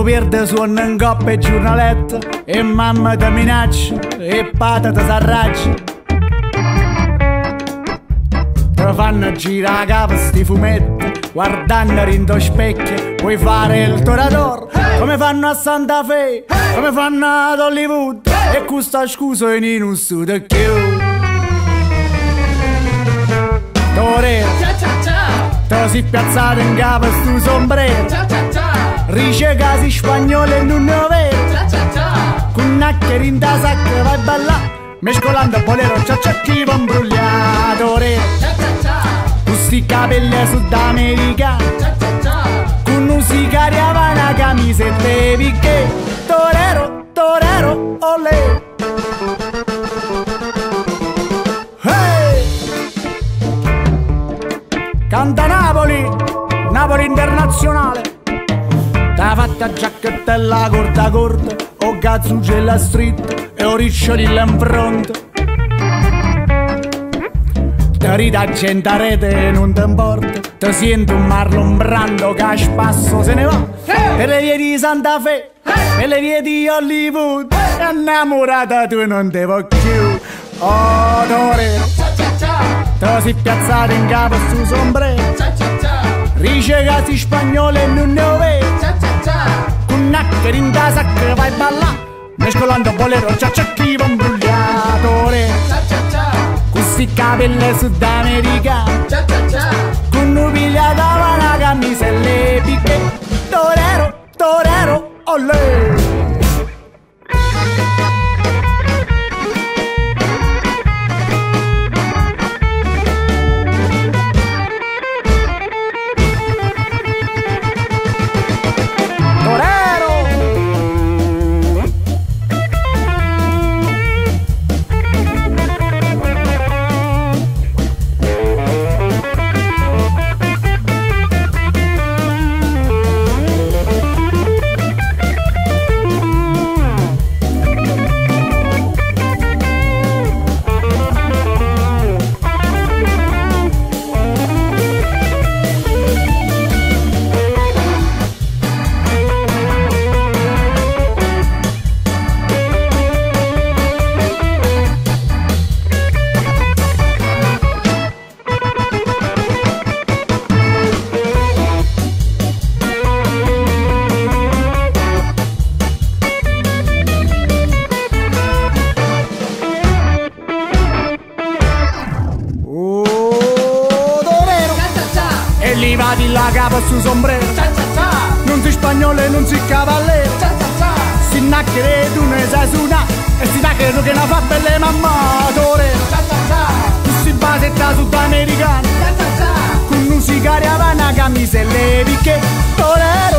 pierde suono in coppa e giornaletta, e mamma ti minaccia e pata ti s'arraggia. Ti fanno girare a capo sti fumetti, guardando rindo specchio, puoi fare il torador, come fanno a Santa Fe, come fanno ad Hollywood, e questa scusa in un studio più. Torero, te si piazzato in capo stu sombrero, rice casi spagnole in un vero, con naccheri in da sacca vai a ballare, mescolando bolero, chi va imbrugliato. Con sti capelli sudamericani, con un sicario a una camisetta e picche. Torero, torero, olè. Hey! Canta Napoli, Napoli internazionale. T'ha fatta giacchettella corta corta, o cazzucella street e o ricciolilla in fronte. Ti rida gente a rete e non ti importa, ti senti un Marlon Brando che a spasso se ne va, per le vie di Santa Fe, per le vie di Hollywood, innamorata tu non te vuoi più. Oh, torero, ti si piazzato in capo su sombrero, rice casi spagnole e non ne vero, con naccheri in da sacca vai a ballare, mescolando bolero, chi va imbrugliato. Con sti capelli sudamericani, con un pigliato una camisa e le picche. Torero, torero, olè. Levati la capa su sombrero, non si spagnolo, non si cavallero, si nacchere tu ne sai suona, e si nacchere che non fa belle mamma. Torero, tu si basetta sudamericana, con un sicario a una camisa e le picche. Torero.